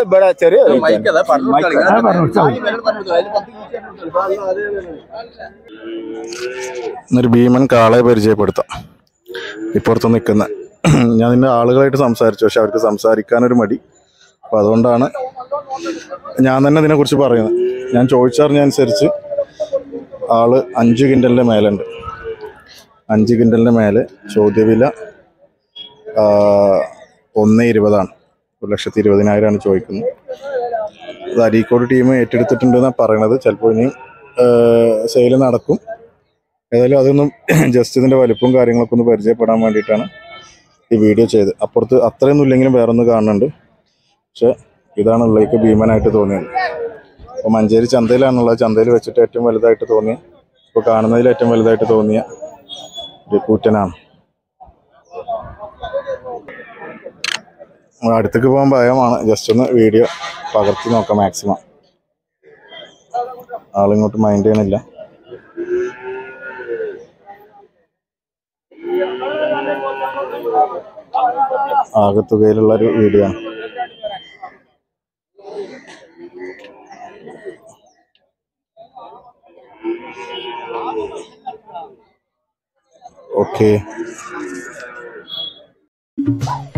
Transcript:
बड़ा ചെറിയ ഒരു ഭീമൻ കാളയെ പരിചയപ്പെടുത്താം. ഇപ്പുറത്ത് നിൽക്കുന്ന ഞാൻ നിന്നെ ആളുകളായിട്ട് സംസാരിച്ചു, പക്ഷെ അവർക്ക് സംസാരിക്കാനൊരു മടി. അപ്പം അതുകൊണ്ടാണ് ഞാൻ തന്നെ ഇതിനെക്കുറിച്ച് പറയുന്നത്. ഞാൻ ചോദിച്ചറിഞ്ഞനുസരിച്ച് ആള് 5 കിൻഡലിൻ്റെ മേലുണ്ട്. 5 കിൻഡലിൻ്റെ മേലെ. ചോദ്യവില 1,20,000. 1,20,000 ചോദിക്കുന്നത്. അത് അരീക്കോട് ടീം ഏറ്റെടുത്തിട്ടുണ്ടെന്നാണ് പറയണത്. ചിലപ്പോൾ ഇനിയും സെയിൽ നടക്കും. ഏതായാലും അതൊന്നും ജസ്റ്റ് ഇതിൻ്റെ വലിപ്പവും കാര്യങ്ങളൊക്കെ ഒന്ന് പരിചയപ്പെടാൻ വേണ്ടിയിട്ടാണ് ഈ വീഡിയോ ചെയ്ത്. അപ്പുറത്ത് അത്രയൊന്നും ഇല്ലെങ്കിലും വേറെ ഒന്ന് കാണുന്നുണ്ട്. പക്ഷെ ഇതാണ് ഉള്ളിലേക്ക് ഭീമനായിട്ട് തോന്നിയത്. അപ്പോൾ മഞ്ചേരി ചന്തയിലാണുള്ളത്. ചന്തയിൽ വെച്ചിട്ട് ഏറ്റവും വലുതായിട്ട് തോന്നിയ, ഇപ്പോൾ കാണുന്നതിൽ ഏറ്റവും വലുതായിട്ട് തോന്നിയ ഒരു കൂറ്റനാണ്. അടുത്തേക്ക് പോകാൻ ഭയമാണ്. ജസ്റ്റ് ഒന്ന് വീഡിയോ പകർത്തി നോക്കാം മാക്സിമം. ആളിങ്ങോട്ട് മൈൻഡ് ചെയ്യണില്ല. ആകത്തുകയിലുള്ളൊരു വീഡിയോ ആണ്. ഓക്കെ.